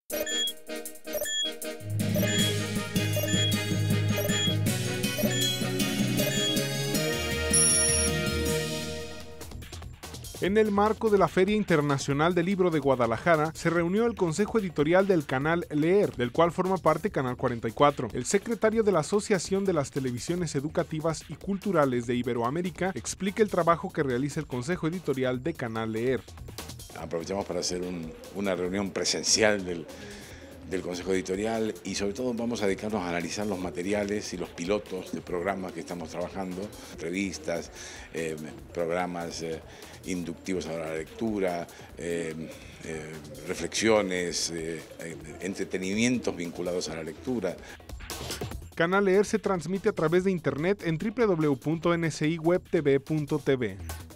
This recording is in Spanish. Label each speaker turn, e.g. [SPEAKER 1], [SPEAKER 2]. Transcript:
[SPEAKER 1] En el marco de la Feria Internacional del Libro de Guadalajara, se reunió el Consejo Editorial del canal Leer, del cual forma parte Canal 44. El secretario de la Asociación de las Televisiones Educativas y Culturales de Iberoamérica explica el trabajo que realiza el Consejo Editorial de Canal Leer.
[SPEAKER 2] Aprovechamos para hacer una reunión presencial del Consejo Editorial y sobre todo vamos a dedicarnos a analizar los materiales y los pilotos de programas que estamos trabajando, entrevistas, programas inductivos a la lectura, reflexiones, entretenimientos vinculados a la lectura.
[SPEAKER 1] Canal Leer se transmite a través de internet en www.nsiwebtv.tv.